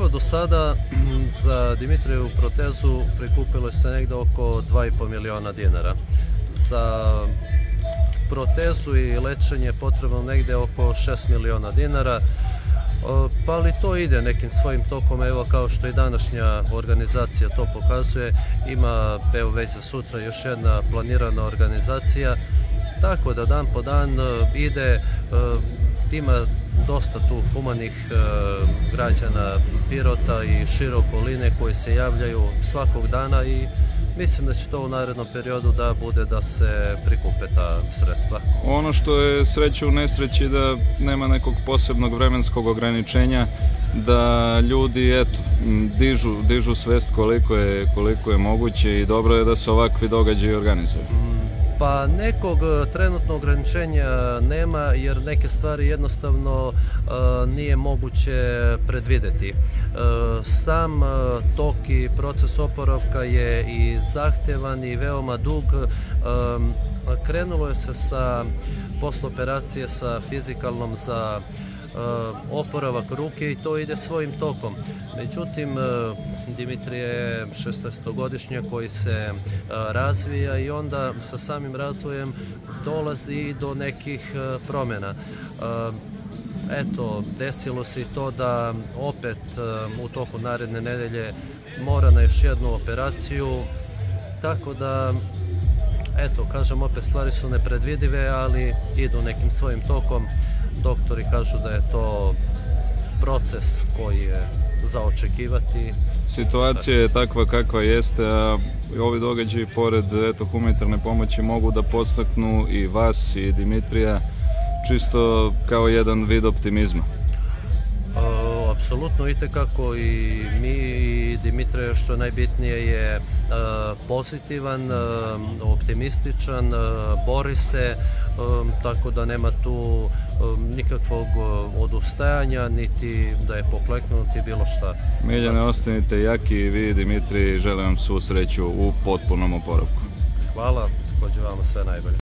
Evo, do sada za Dimitrijevu protezu prikupilo se negde oko 2,5 miliona dinara. Za protezu i lečenje je potrebno negde oko 6 miliona dinara, pa ali to ide nekim svojim tokom. Evo, kao što i današnja organizacija to pokazuje, ima evo već za sutra još jedna planirana organizacija, tako da dan po dan ide. Ima dosta tu humanih građana Pirota i šire okoline koji se javljaju svakog dana i mislim da će to u narednom periodu da bude da se prikupe ta sredstva. Ono što je sreća u nesreći da nema nekog posebnog vremenskog ograničenja, da ljudi dižu svest koliko je moguće i dobro je da se ovakvi događaji organizuju. Pa nekog trenutnog ograničenja nema, jer neke stvari jednostavno nije moguće predvideti. Sam tok i proces oporavka je i zahtevan i veoma dug. Krenulo je se posle operacije sa fizikalnom za oporavak ruke i to ide svojim tokom. Međutim, Dimitrije je 16-godišnjak koji se razvija i onda sa samim razvojem dolazi i do nekih promjena. Eto, desilo se i to da opet u toku naredne nedelje mora na još jednu operaciju, tako da eto, kažem, opet stvari su nepredvidive, ali idu nekim svojim tokom. Doktori kažu da je to proces koji je za očekivati. Situacija je takva kakva jeste, a ovi događaji pored humanitarne pomoći mogu da podstaknu i vas i Dimitrija čisto kao jedan vid optimizma. Apsolutno, itekako i mi i Dimitrije, što najbitnije, je pozitivan, optimističan, bori se, tako da nema tu nikakvog odustajanja, niti da je pokleknuo, niti bilo šta. Miljane, ostanite jaki i vi, Dimitrij, želim vam svu sreću u potpunom oporavku. Hvala, također vama sve najbolje.